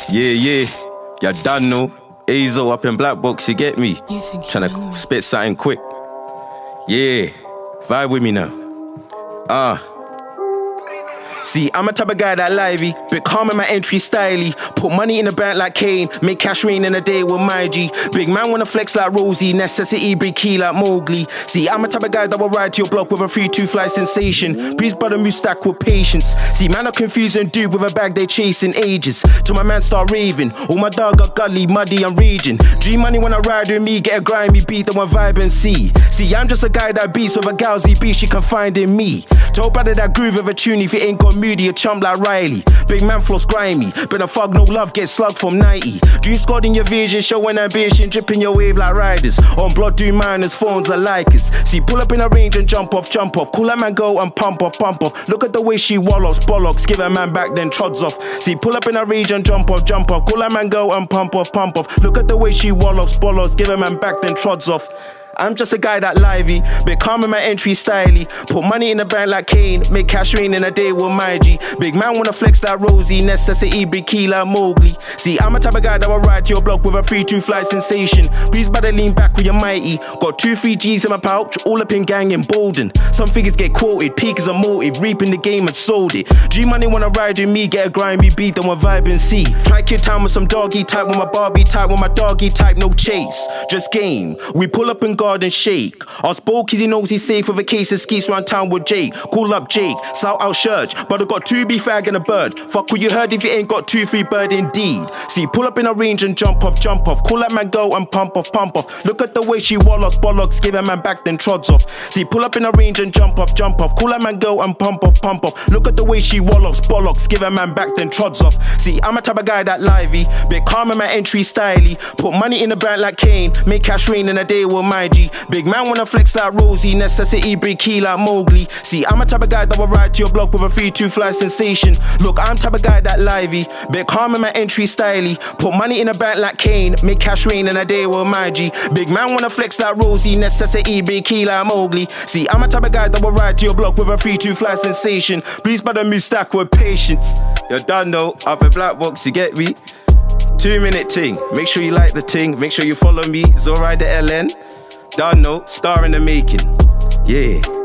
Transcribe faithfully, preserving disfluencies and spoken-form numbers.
Yeah, yeah, you done know. Azo up in Black Box, you get me? You think Tryna you know me? spit something quick. Yeah, vibe with me now. Ah. Uh. See, I'm a type of guy that lively, bit calm in my entry styly. Put money in the bank like Kane, make cash rain in a day with my G. Big man wanna flex like Rosie, necessity break key like Mowgli. See, I'm a type of guy that will ride to your block with a three two fly sensation. Breeze butter move stack with patience. See, man are confused and dude with a bag they chasing ages. Till my man start raving, all my dog got gully, muddy and raging. Dream money when I ride with me, get a grimy beat, then one vibe and see. See, I'm just a guy that beats with a galsy beat she can find in me. Told brother that groove of a tune if you ain't got moody, a chump like Riley. Big man floss grimy, but a fuck no love, get slugged from ninety. Dream squad in your vision, showing ambition, dripping your wave like riders. On blood do miners, phones are likers. See, pull up in a range and jump off, jump off. Cool that man go and pump off, pump off. Look at the way she wallows, bollocks. Give a man back then trods off. See, pull up in a range and jump off, jump off. Cool that man go and pump off, pump off. Look at the way she wallows, bollocks. Give a man back then trods off. I'm just a guy that lively, bit calm in my entry styly. Put money in the bank like Kane, make cash rain in a day with my G. Big man wanna flex like Rosie, necessity break key like Mowgli. See, I'm a type of guy that will ride to your block with a three two fly sensation. Breeze better lean back with your mighty. Got two three G's in my pouch, all up in gang and Bolden. Some figures get quoted, peak is a motive, reaping the game and sold it. G money wanna ride with me, get a grimy beat, then one vibe and see. Try kid time with some doggy type, with my Barbie type, with my doggy type, no chase, just game. We pull up and and shake. Our Spokies, he knows he's safe with a case of skis round town with Jake. Call up Jake, South out church, but I got two beef fag and a bird. Fuck what you heard if you ain't got two free bird indeed. See, pull up in a range and jump off, jump off. Call that man go and pump off, pump off. Look at the way she wallows, bollocks. Give a man back then trods off. See, pull up in a range and jump off, jump off. Call that man go and pump off, pump off. Look at the way she wallows, bollocks. Give a man back then trods off. See, I'm a type of guy that lively, bit calm in my entry styly. Put money in the bank like Kane, make cash rain in a day with my G. Big man wanna flex like Rosie, necessity break key like Mowgli. See, I'm a type of guy that will ride to your block with a three two fly sensation. Look, I'm type of guy that lively, bit calm in my entry styly. Put money in a bank like Kane, make cash rain in a day with my G. Big man wanna flex like Rosie, necessity break key like Mowgli. See, I'm a type of guy that will ride to your block with a three two fly sensation. Please better move stack with patience. You're done though, up in Black Box, you get me? Two minute ting, make sure you like the ting, make sure you follow me, Zoride the L N. Done no, star in the making, yeah.